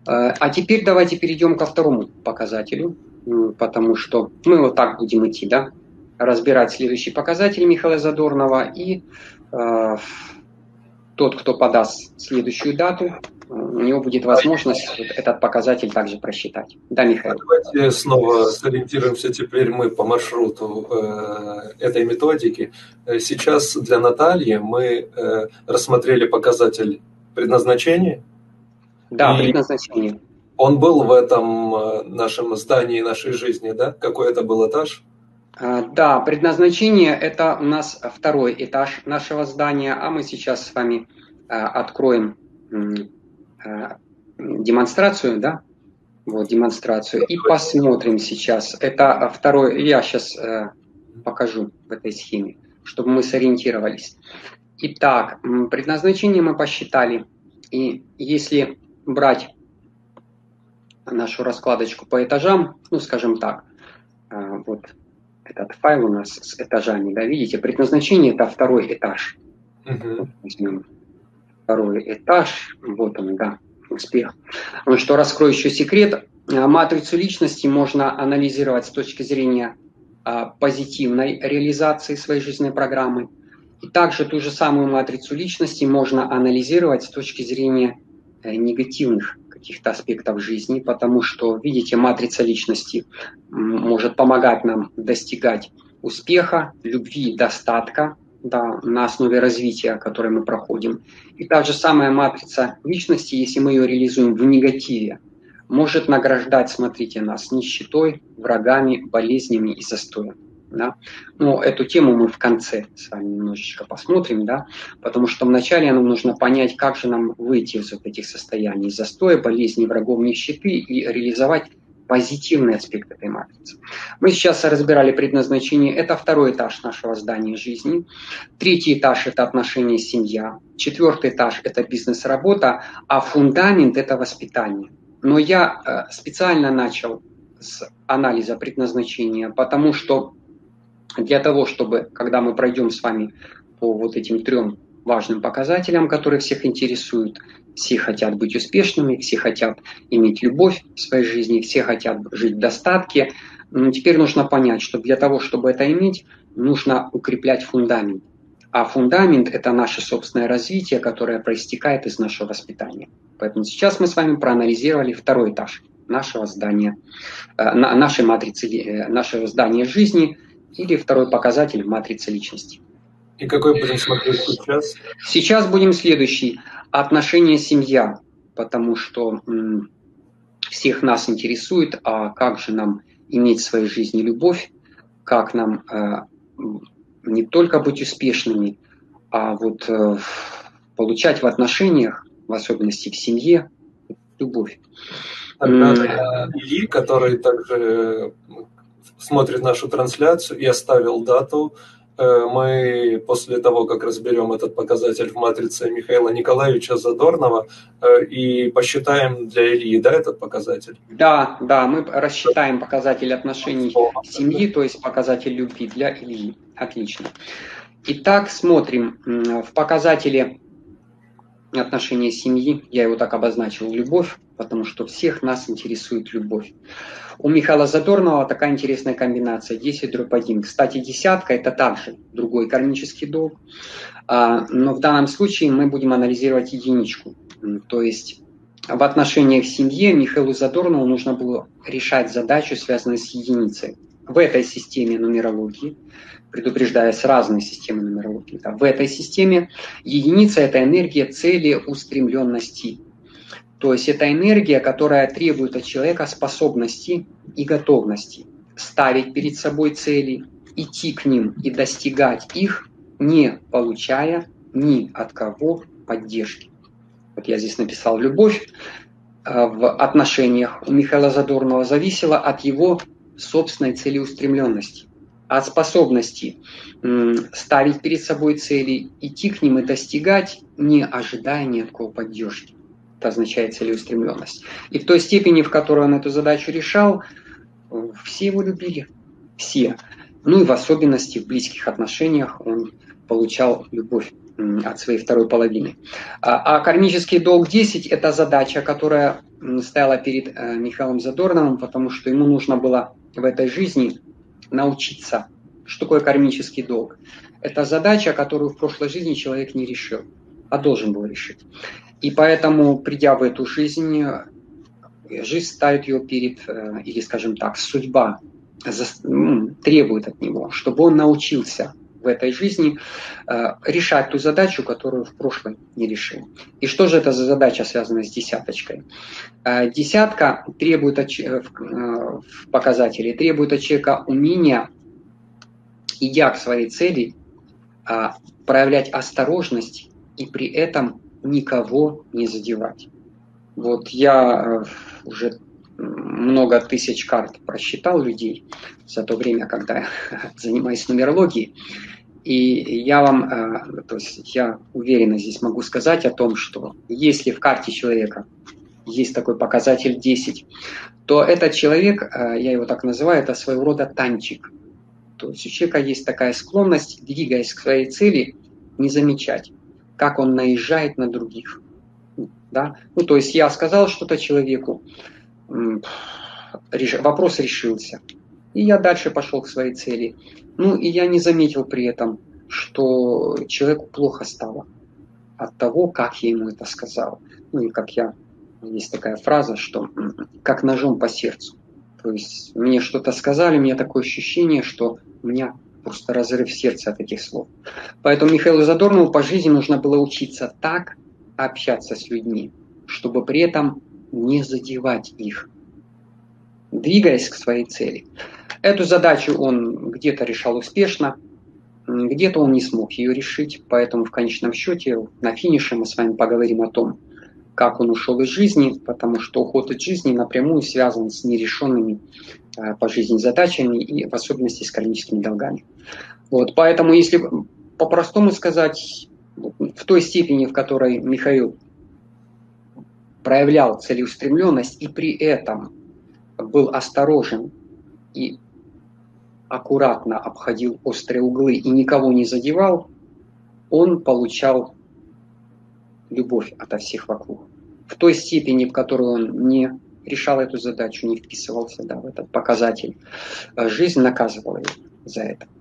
А теперь давайте перейдем ко второму показателю, потому что мы вот так будем идти, да, разбирать следующий показатель Михаила Задорнова, и тот, кто подаст следующую дату, у него будет возможность вот этот показатель также просчитать. Да, Михаил? Давайте снова сориентируемся теперь мы по маршруту этой методики. Сейчас для Натальи мы рассмотрели показатель предназначения. Да, предназначение. Он был в этом нашем здании нашей жизни, да? Какой это был этаж? Да, предназначение – это у нас второй этаж нашего здания, а мы сейчас с вами откроем демонстрацию, да? Вот, демонстрацию, и посмотрим сейчас. Это второй, я сейчас покажу в этой схеме, чтобы мы сориентировались. Итак, предназначение мы посчитали, и если брать нашу раскладочку по этажам, ну, скажем так, вот этот файл у нас с этажами, да, видите, предназначение – это второй этаж. Вот, возьмем второй этаж, вот он, да, успех. Ну что, раскрою еще секрет. Матрицу личности можно анализировать с точки зрения позитивной реализации своей жизненной программы. И также ту же самую матрицу личности можно анализировать с точки зрения негативных каких-то аспектов жизни, потому что, видите, матрица личности может помогать нам достигать успеха, любви, достатка, да, на основе развития, которое мы проходим. И та же самая матрица личности, если мы ее реализуем в негативе, может награждать, смотрите, нас нищетой, врагами, болезнями и застоем. Да? Но эту тему мы в конце с вами немножечко посмотрим, да? Потому что вначале нам нужно понять, как же нам выйти из вот этих состояний застоя, болезней, врагов, нищеты и реализовать позитивный аспект этой матрицы. Мы сейчас разбирали предназначение. Это второй этаж нашего здания жизни. Третий этаж – это отношения, семья. Четвертый этаж – это бизнес-работа. А фундамент – это воспитание. Но я специально начал с анализа предназначения, потому что для того, чтобы, когда мы пройдем с вами по вот этим трем важным показателям, которые всех интересуют, все хотят быть успешными, все хотят иметь любовь в своей жизни, все хотят жить в достатке. Но теперь нужно понять, что для того, чтобы это иметь, нужно укреплять фундамент. А фундамент – это наше собственное развитие, которое проистекает из нашего воспитания. Поэтому сейчас мы с вами проанализировали второй этаж нашего здания, нашей матрицы, нашего здания жизни, или второй показатель матрицы личности. И какой будем смотреть сейчас? Сейчас будем следующий. Отношения, семья. Потому что всех нас интересует, а как же нам иметь в своей жизни любовь, как нам не только быть успешными, а вот получать в отношениях, в особенности в семье, любовь. Тогда Ильи, который также смотрит нашу трансляцию и оставил дату, мы после того, как разберем этот показатель в матрице Михаила Николаевича Задорнова, и посчитаем для Ильи, да, этот показатель? Да, мы рассчитаем показатель отношений семьи, то есть показатель любви для Ильи. Отлично. Итак, смотрим. В показателе отношения семьи, я его так обозначил, любовь, потому что всех нас интересует любовь. У Михаила Задорнова такая интересная комбинация 10/1. Кстати, десятка – это также другой кармический долг, но в данном случае мы будем анализировать единичку. То есть в отношениях в семье Михаилу Задорнову нужно было решать задачу, связанную с единицей. В этой системе нумерологии, предупреждая, с разной системой нумерологии, да, в этой системе единица – это энергия цели, устремленности. То есть это энергия, которая требует от человека способности и готовности ставить перед собой цели, идти к ним и достигать их, не получая ни от кого поддержки. Вот я здесь написал «любовь» в отношениях у Михаила Задорнова зависела от его собственной целеустремленности, от способности ставить перед собой цели, идти к ним и достигать, не ожидая ни от кого поддержки. Это означает целеустремленность. И в той степени, в которой он эту задачу решал, все его любили. Все. Ну и в особенности в близких отношениях он получал любовь от своей второй половины. А кармический долг 10 – это задача, которая стояла перед Михаилом Задорновым, потому что ему нужно было в этой жизни научиться, что такое кармический долг. Это задача, которую в прошлой жизни человек не решил, а должен был решить. И поэтому, придя в эту жизнь, жизнь ставит ее перед, или, скажем так, судьба требует от него, чтобы он научился в этой жизни решать ту задачу, которую в прошлой не решил. И что же это за задача, связанная с десяточкой? Десятка требует в показателе требует от человека умения, идя к своей цели, проявлять осторожность и при этом никого не задевать. Вот я уже много тысяч карт просчитал людей за то время, когда я занимаюсь нумерологией. И я вам, то есть я уверенно здесь могу сказать о том, что если в карте человека есть такой показатель 10, то этот человек, я его так называю, это своего рода танчик. То есть у человека есть такая склонность, двигаясь к своей цели, не замечать, как он наезжает на других. Да? Ну, то есть я сказал что-то человеку, вопрос решился, и я дальше пошел к своей цели. Ну, и я не заметил при этом, что человеку плохо стало от того, как я ему это сказал. Ну, и есть такая фраза, что как ножом по сердцу. То есть мне что-то сказали, у меня такое ощущение, что у меня просто разрыв сердца от этих слов. Поэтому Михаилу Задорнову по жизни нужно было учиться так общаться с людьми, чтобы при этом не задевать их, двигаясь к своей цели. Эту задачу он где-то решал успешно, где-то он не смог ее решить, поэтому в конечном счете на финише мы с вами поговорим о том, как он ушел из жизни, потому что уход из жизни напрямую связан с нерешенными по жизни задачами и в особенности с кармическими долгами. Вот, поэтому, если по-простому сказать, в той степени, в которой Михаил проявлял целеустремленность и при этом был осторожен и аккуратно обходил острые углы и никого не задевал, он получал любовь ото всех вокруг. В той степени, в которой он не решал эту задачу, не вписывался в этот показатель, жизнь наказывала его за это.